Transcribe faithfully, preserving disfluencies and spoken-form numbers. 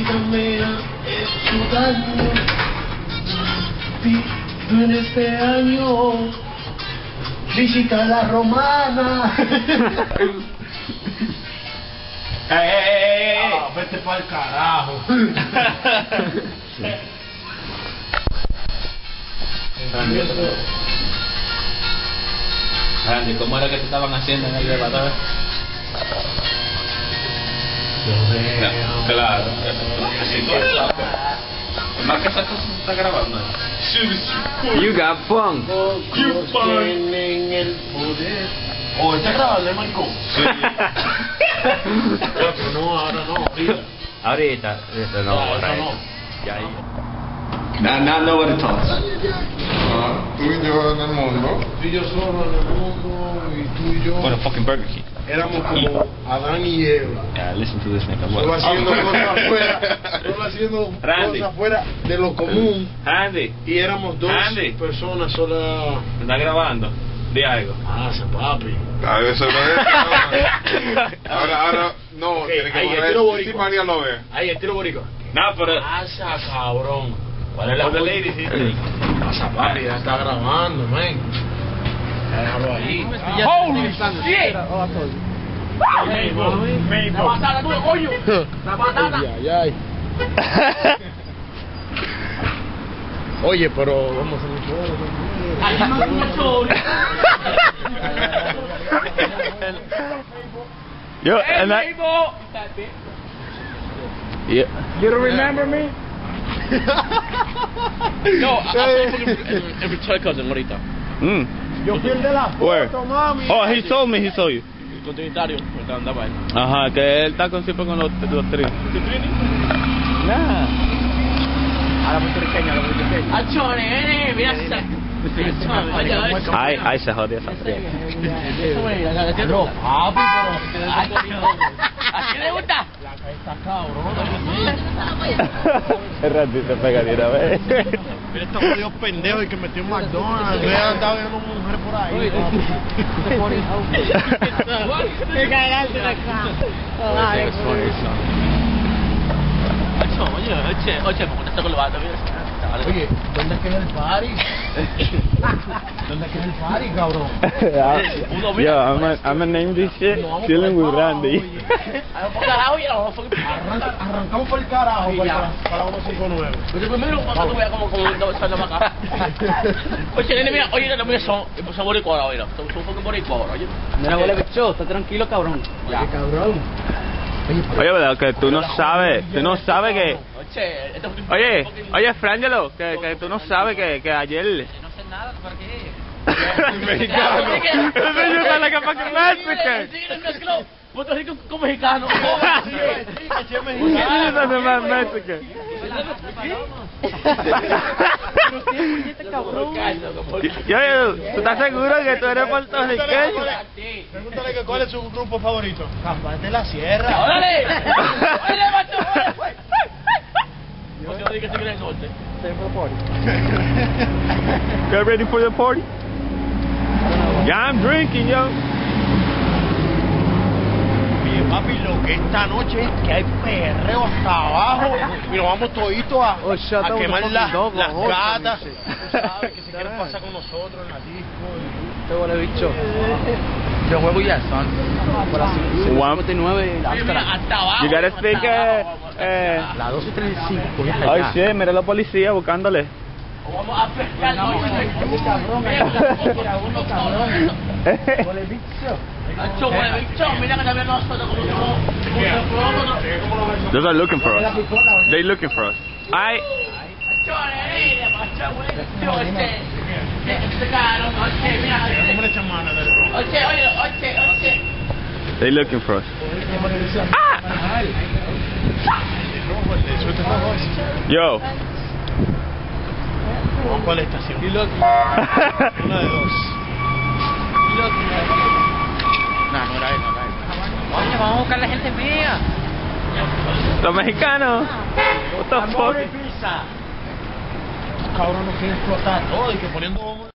me ha hecho daño. Pido en este año visita la romana. ¡Eh, eh, eh! Ah, vete pa'l carajo. Andy, ¿cómo era que te estaban haciendo en el elevador? No, claro. Así tú más que esa cosa se está grabando. You got fun. You tienen el poder. Oh, ¿está grabando, Marco? Sí. Pero no, ahora no, ahorita. Ahorita, ahorita no. No, eso no. Ya ahí. Now, now nobody talks. Ah, tú y yo en el mundo. Tú y yo solo en el mundo, y tú y yo What a fucking Burger King. éramos como Adán y Eva. Yeah, listen to this nigga. Solo What? haciendo cosas afuera, solo haciendo Randy. cosas afuera de lo común. Andy, Y éramos dos Andy. personas solas. ¿me estás grabando? Di algo. Ah, ese papi. A ver, eso no es. Ahora, ahora, no, Ok, tiene que ahí, el poner tiro si boricua. María lo ve. Ahí, el tiro boricua. No, pero... Pasa, cabrón. ¿Cuál es la For the voz? ladies, sí. Pasa, papi, ya está grabando, man. Déjalo ahí. Holy shit! La patada, tú, coño. La patada. Ay, ay. Oye, pero vamos a hacer mucho. Yo, and I. Yeah. You don't remember me? No, I, I saw him every toy cousin ahorita. Mm. Yo fui el de la Where? foto, mami. Oh, he told me, he told you. El continuitario, ahorita andaba ahí. Ajá, que él está con siempre con los, los tres. Nah. A la puertorriqueña, a la puertorriqueña. Achone, nene, mira esa. Ay, ay, se jodió esa fría. No, papi, pero... ¿A quién le gusta? La calle está cabrón. El ratito pega de una vez. Mira estos jodidos pendejos y que metió un McDonald's. Yo he andado viendo una mujer por ahí. Te cagaste la cara. Acho, oye, oye, oye, ¿cómo te está colgando? Oye, ¿dónde es que es el party? ¿Dónde es que es el party, cabrón? Yo, I'm gonna I'm gonna name this shit Chilling with Randy. Carajo, ya no, fue Arranca, arrancamos por el carajo para, para, para la ciento cincuenta y nueve. Oye, primero, cuando tú veas como como no sale para acá. Oye, nene, mira, oye, los míos son, son boricua ahora, mira, son un poco boricua ahora, oye. Mira, huele bicho, está tranquilo, cabrón. Ya, cabrón. Oye, verdad que tú no sabes, tú no sabes que... Oye, esto es un... Oye, oye, Frangelo, que, que tú no sabes que, que ayer... No sé nada, ¿para qué? Mexicano. Eso yo soy la que fucking Mexican. Sí, sí, mezcló Puerto Rico con mexicano. Sí, que es mexicano. Eso es más Mexican. Yo, yo, ¿tú estás seguro que tú eres puertorriqueño? Pregúntale que cuál es su grupo favorito. Campante de la Sierra. ¡Órale! ¡Órale, macho! Yo no digo que se viene el norte. Get ready for the party? Yeah, I'm drinking, yo. Oye, papi, lo que esta noche es que hay perreo hasta abajo y nos vamos toditos a, Oh, shut a down quemar the la- fucking dog, las oh, gatas. sí. Tú sabes que se quieren pasar con nosotros en la disco. Este huele bicho. Yo juego ya, son. Por las cincuenta y nueve. Oye, mira, hasta abajo. You gotta speak, eh, eh... Las doce y treinta y cinco, coge hasta Ay, allá. sí, mira la policía buscándole. Vamos a pescar. Huele bicho. Macho, huele bicho. Mira que también nosotros como somos. Those are looking for us. They looking for us. I... Macho, nene, macho, huele bicho. Este, este caro, oye, mira. ¿Cómo le echan mano? Oye, oye, oye, oye. They looking for us. Yo. ¿Vamos cuál estación? Y lo Una de dos. No, no era eso, no era eso. Oye, vamos a buscar la gente mía. Los mexicanos. What the fuck? Cabrón, nos quieren explotar todo y que poniendo